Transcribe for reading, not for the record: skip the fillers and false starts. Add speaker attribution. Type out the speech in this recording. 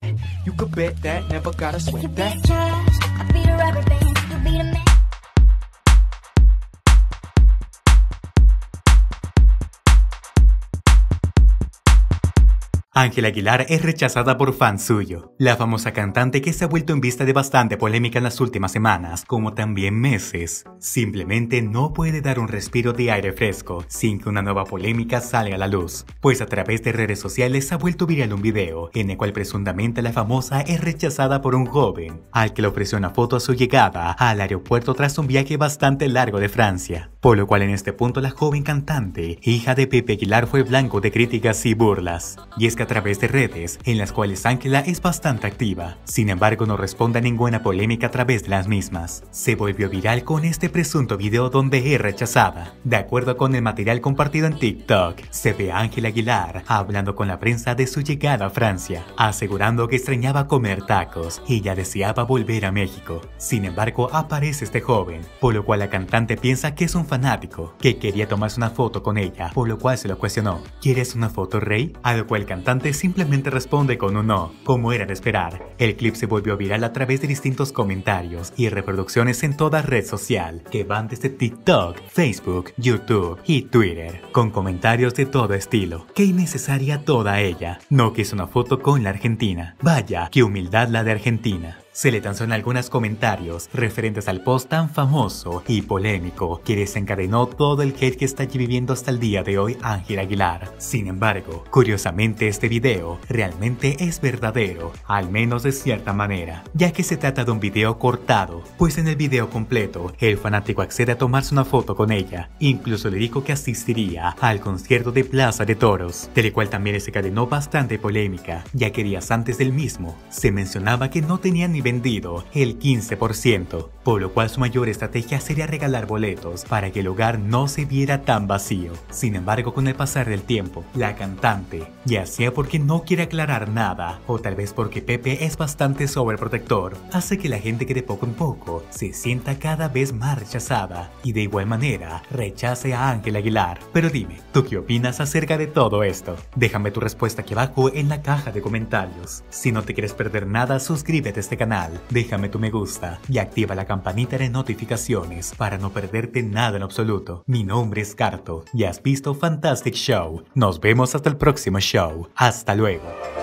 Speaker 1: You could bet that, never gotta
Speaker 2: If you
Speaker 1: sweat
Speaker 2: be
Speaker 1: that.
Speaker 2: the cash, I'll be the rubber band. You be the man.
Speaker 3: Ángela Aguilar es rechazada por fans suyo. La famosa cantante que se ha vuelto en vista de bastante polémica en las últimas semanas, como también meses, simplemente no puede dar un respiro de aire fresco sin que una nueva polémica salga a la luz, pues a través de redes sociales ha vuelto viral un video en el cual presuntamente la famosa es rechazada por un joven, al que le ofreció una foto a su llegada al aeropuerto tras un viaje bastante largo de Francia, por lo cual en este punto la joven cantante, hija de Pepe Aguilar, fue blanco de críticas y burlas. Y es que a través de redes, en las cuales Ángela es bastante activa, sin embargo no responde a ninguna polémica a través de las mismas, se volvió viral con este presunto video donde es rechazada. De acuerdo con el material compartido en TikTok, se ve a Ángela Aguilar hablando con la prensa de su llegada a Francia, asegurando que extrañaba comer tacos y ya deseaba volver a México. Sin embargo, aparece este joven, por lo cual la cantante piensa que es un fanático, que quería tomarse una foto con ella, por lo cual se lo cuestionó: ¿quieres una foto, rey? A lo cual el cantante simplemente responde con un no, como era de esperar. El clip se volvió viral a través de distintos comentarios y reproducciones en toda red social, que van desde TikTok, Facebook, YouTube y Twitter, con comentarios de todo estilo. Qué innecesaria toda ella, no quiso una foto con la Argentina. Vaya, qué humildad la de Argentina. Se le lanzó en algunos comentarios referentes al post tan famoso y polémico que desencadenó todo el hate que está viviendo hasta el día de hoy Ángela Aguilar. Sin embargo, curiosamente este video realmente es verdadero, al menos de cierta manera, ya que se trata de un video cortado, pues en el video completo el fanático accede a tomarse una foto con ella, incluso le dijo que asistiría al concierto de Plaza de Toros, del cual también desencadenó bastante polémica, ya que días antes del mismo se mencionaba que no tenía ni vendido el 15%, por lo cual su mayor estrategia sería regalar boletos para que el lugar no se viera tan vacío. Sin embargo, con el pasar del tiempo, la cantante, ya sea porque no quiere aclarar nada o tal vez porque Pepe es bastante sobreprotector, hace que la gente que de poco en poco se sienta cada vez más rechazada y de igual manera rechace a Ángela Aguilar. Pero dime, ¿tú qué opinas acerca de todo esto? Déjame tu respuesta aquí abajo en la caja de comentarios. Si no te quieres perder nada, suscríbete a este canal, déjame tu me gusta y activa la campanita de notificaciones para no perderte nada en absoluto. Mi nombre es Carto y has visto Fantastic Show. Nos vemos hasta el próximo show. Hasta luego.